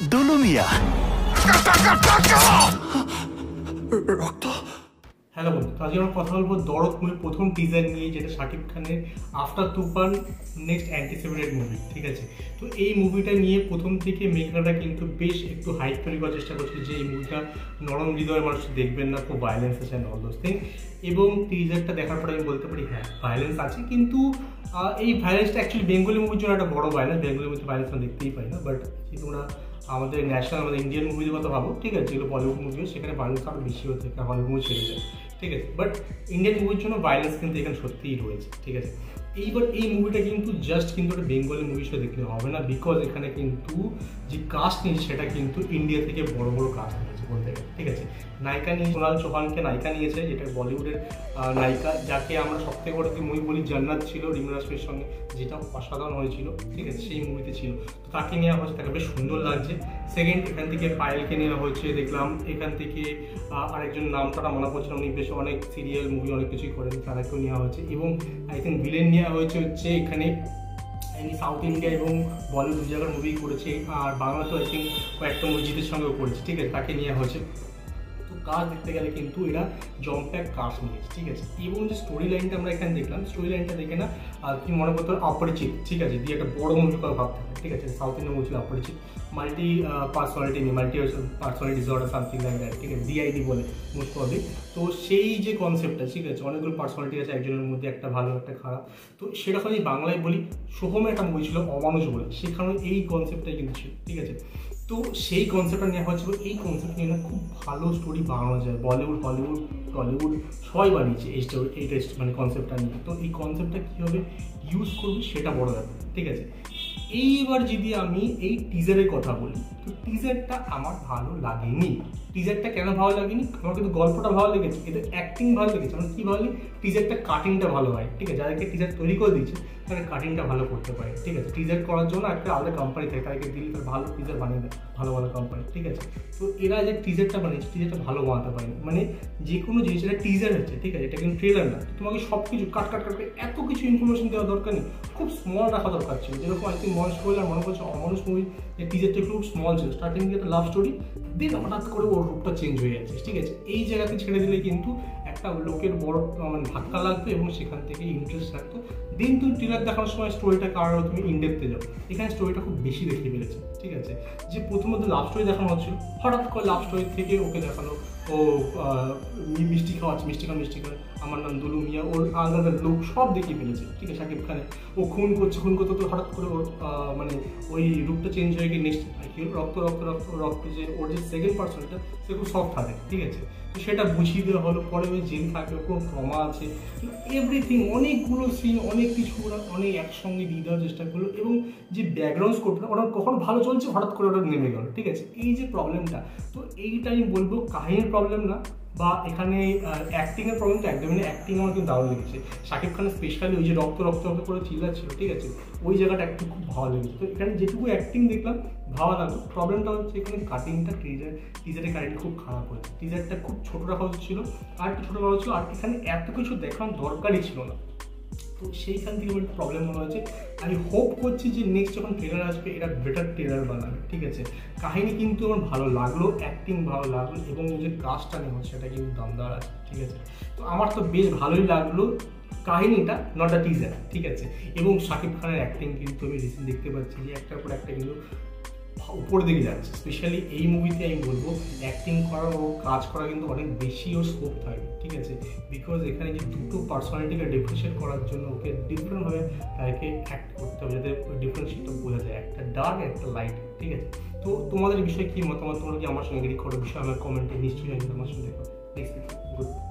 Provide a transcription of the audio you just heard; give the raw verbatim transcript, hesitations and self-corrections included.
দুলু মিয়া। রক্ত। হ্যালো বন্ধু, তো আজকে আমরা কথা বলবো দরদ মুভির প্রথম টিজার নিয়ে, যেটা শাকিব খানের after Toofan next anticipated movie. ঠিক আছে, তো এই মুভিটা নিয়ে প্রথম থেকে মেঘনাটা কিন্তু বেশ একটু হাইপ তৈরি করার চেষ্টা করছে যে এই মুভিটা নরম হৃদয়ের মানুষ দেখবেন না, খুব ভায়োলেন্স আছে অল দোজ থিং। এবং টিজারটা দেখার পরে আমি বলতে পারি হ্যাঁ ভায়োলেন্স আছে, কিন্তু এই ভায়োলেন্সটা অ্যাকচুয়ালি বেঙ্গলি মুভির জন্য একটা বড় ভায়োলেন্স। বেঙ্গলি মুভিতে ভায়োলেন্স আমরা দেখতেই পাই না, বাট যদি তোমরা আমাদের ন্যাশনাল আমাদের ইন্ডিয়ান মুভির কথা ভাবো, ঠিক আছে, যেগুলো বলিউড মুভিও সেখানে ভায়োলেন্স আরও বেশি হতে থাকে, হলিউড মুভি ছেড়ে যায়। ঠিক আছে, বাট ইন্ডিয়ান মুভির জন্য ভায়োলেন্স কিন্তু এখানে সত্যিই রয়েছে। ঠিক আছে, এইবার এই মুভিটা কিন্তু জাস্ট কিন্তু একটা বেঙ্গলি মুভি হিসেবে দেখলে হবে না, বিকজ এখানে কিন্তু যে কাস্ট নিয়েছে সেটা কিন্তু ইন্ডিয়া থেকে বড় বড় কাস্ট নিয়েছে বলতে গেলে। ঠিক আছে, নায়িকা নিয়ে সোনাল চৌহানকে নায়িকা নিয়েছে, যেটা বলিউডের নায়িকা, যাকে আমরা সবথেকে বড় মুভি বলি জান্নাত ছিল রিমা রাশমির সঙ্গে, যেটা অসাধারণ হয়েছিল। ঠিক আছে, সেই মুভিতে ছিল, তো তাকে নেওয়া হয়েছে, তাকে বেশ সুন্দর লাগছে। সেকেন্ড, এখান থেকে পায়েলকে নেওয়া হয়েছে দেখলাম, এখান থেকে আরেকজন নামটা মনে পড়ছে না, উনি বেশ অনেক সিরিয়াল মুভি অনেক কিছুই করেন, তাদেরকেও নেওয়া হয়েছে। এবং আই থিঙ্ক ভিলেন নেওয়া হয়েছে হচ্ছে এখানে সাউথ ইন্ডিয়া এবং বলিউড দু জায়গার মুভি করেছে, আর বাংলাতেও আই থিঙ্ক কয়েকটা মসজিদের সঙ্গেও করেছে। ঠিক আছে, তাকে নেওয়া হয়েছে। তো কাজ দেখতে গেলে কিন্তু এরা জম্প্যাক কাজ নিয়েছে। ঠিক আছে, এবং যে স্টোরি লাইনটা আমরা এখানে দেখলাম, স্টোরি লাইনটা দেখে না কি মনে করতে অপরিচিত। ঠিক আছে, দিয়ে একটা বড় মুভি কথা ভাবতে হবে। ঠিক আছে, সাউথ ইন্ডিয়ান মুভি ছিল অপরিচিত, মাল্টি পার্সোনালিটি নিয়ে multi personality disorder something like that. ঠিক আছে, ডিআইডি বলে মোস্ট প্রবলি। তো সেই যে কনসেপ্টটা, ঠিক আছে, অনেকগুলো পার্সোনালিটি আছে একজনের মধ্যে, একটা ভালো একটা খারাপ। তো সেরকম যদি বাংলায় বলি, সোহমে একটা মুভি ছিল অমানুষ বলে, সেখানে এই কনসেপ্টটাই কিন্তু ছিল। ঠিক আছে, তো সেই কনসেপ্টটা নেওয়া হয়েছিল। এই কনসেপ্ট নিয়ে না খুব ভালো স্টোরি বানানো যায়, বলিউড হলিউড টলিউড সবাই বানিয়েছে এই স্টোরি, এইটা মানে কনসেপ্টটা নিয়ে। তো এই কনসেপ্টটা কীভাবে ইউজ করবে সেটা বড় ব্যাপার। ঠিক আছে, এইবার যদি আমি এই টিজারের কথা বলি, তো টিজারটা আমার ভালো লাগেনি। টিজারটা কেন ভালো লাগেনি? আমার কিন্তু গল্পটা ভালো লেগেছে, কিন্তু অ্যাক্টিং ভালো লেগেছে। আমার কী ভালো লাগে, টিজারটা কাটিংটা ভালো হয়। ঠিক আছে, যাদেরকে টিজার তৈরি করে দিচ্ছে তাদের কাটিংটা ভালো করতে পারে। ঠিক আছে, টিজার করার জন্য একটা আলাদা কোম্পানি থাকে, তাদেরকে দিলে তার ভালো টিজার বানিয়ে দেয়, ভালো ভালো কোম্পানি। ঠিক আছে, তো এরা যে টিজারটা বানিয়েছে, টিজারটা ভালো বানাতে পারেনি। মানে যে কোনো জিনিস এটা টিজার হচ্ছে, ঠিক আছে, এটা কিন্তু ট্রেলার না। তোমাকে সব কিছু কাট কাট কাট করে এত কিছু ইনফরমেশন দেওয়া দরকার নেই, খুব স্মল রাখা দরকার ছিল। যেরকম আই থিঙ্ক মহেশ কোয়েল আর মনে করছে অমানুষ মুভি, যে টিজারটা একটু স্মল ছিল, স্টার্টিং থেকে একটা লাভ স্টোরি, দেন হঠাৎ করে ওর রূপটা চেঞ্জ হয়ে যাচ্ছে। ঠিক আছে, এই জায়গাতে ছেড়ে দিলে কিন্তু একটা লোকের বড় মানে ধাক্কা লাগতো এবং সেখান থেকে ইন্টারেস্ট লাগতো। দেন তুমি ট্রেলার দেখানোর সময় স্টোরিটা কারণ তুমি ইনডেপথে যাও, এখানে স্টোরিটা খুব বেশি দেখিয়ে ফেলেছে। ঠিক আছে, যে প্রথমত লাভ স্টোরি দেখানো হচ্ছিল, হঠাৎ করে লাভ স্টোরি থেকে ওকে দেখানো ও মিষ্টি খাওয়াচ্ছে, মিষ্টি খাওয়া মিষ্টি খাওয়া আমার নাম দুলু মিয়া, ওর আলাদা লোক সব দেখিয়ে ফেলেছে। ঠিক আছে, শাকিব খানে ও খুন করছে, খুন করতে তো হঠাৎ করে ওর মানে ওই রূপটা চেঞ্জ হয়ে গিয়ে নেক্সট রক্ত রক্ত রক্ত রক্ত যে ওর যে সেকেন্ড পার্সনটা সে খুব সফট থাকে। ঠিক আছে, তো সেটা বুঝিয়ে দেওয়া হলো। পরে ওই জেল থাকে, ওর কোনো ট্রমা আছে, এভরিথিং, অনেকগুলো সিন, অনেক কিছু ওরা অনেক একসঙ্গে দিয়ে দেওয়ার চেষ্টা করলো। এবং যে ব্যাকগ্রাউন্ড স্কোরটা ওরা কখনো ভালো চলছে, হঠাৎ করে ওটা নেমে গেল। ঠিক আছে, এই যে প্রবলেমটা, তো এইটা আমি বলবো কাহিনীর প্রবলেম না, বা এখানে অ্যাক্টিংয়ের প্রবলেম তো একদমই না। অ্যাক্টিং আমার কিন্তু দারুণ লেগেছে, শাকিব খানের স্পেশালি ওই যে রক্ত রক্ত রক্ত করে চিল্লাচ্ছিল। ঠিক আছে, ওই জায়গাটা একটু খুব ভালো লেগেছে। তো এখানে যেটুকু অ্যাক্টিং দেখলাম ভালো লাগলো। প্রবলেমটা হচ্ছে এখানে কাটিংটা, টিজার টিজারের কাটিং খুব খারাপ হয়েছে। টিজারটা খুব ছোটো রাখা হচ্ছিল, আর একটু ছোটো রাখা হচ্ছিল, আর এখানে এত কিছু দেখানোর দরকারই ছিল না। তো সেইখান থেকে আমার প্রবলেম মনে হয়েছে। আমি হোপ করছি যে নেক্সট যখন ট্রেলার আসবে এটা বেটার ট্রেলার বানাবে। ঠিক আছে, কাহিনী কিন্তু আমার ভালো লাগলো, অ্যাক্টিং ভালো লাগলো, এবং যে কাজটা নেওয়া সেটা কিন্তু দমদার আছে। ঠিক আছে, তো আমার তো বেশ ভালোই লাগলো কাহিনীটা, নট আ টিজার। ঠিক আছে, এবং শাকিব খানের অ্যাক্টিং কিন্তু আমি রিসেন্ট দেখতে পাচ্ছি যে একটার পর একটা কিন্তু উপরের দিকে যাচ্ছে। স্পেশালি এই মুভিতে আমি বলবো অ্যাক্টিং করা ও কাজ করা কিন্তু অনেক বেশি ওর স্কোপ থাকে। ঠিক আছে, বিকজ এখানে যে দুটো পার্সোনালিটিকে ডিফারেন্সিয়েট করার জন্য ওকে ডিফারেন্টভাবে তাদেরকে অ্যাক্ট করতে হবে, যাতে ডিফারেন্সিয়েটটা বোঝা যায়, একটা ডার্ক একটা লাইট। ঠিক আছে, তো তোমাদের বিষয়ে কী মতামত, তোমরা কি আমার সঙ্গে এগ্রি করো বিষয়ে আমার কমেন্টে নিশ্চয়ই আমার সঙ্গে দেখো। Next good.